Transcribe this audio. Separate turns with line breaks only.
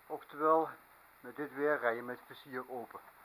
Oftewel, met dit weer rij je met vizier open.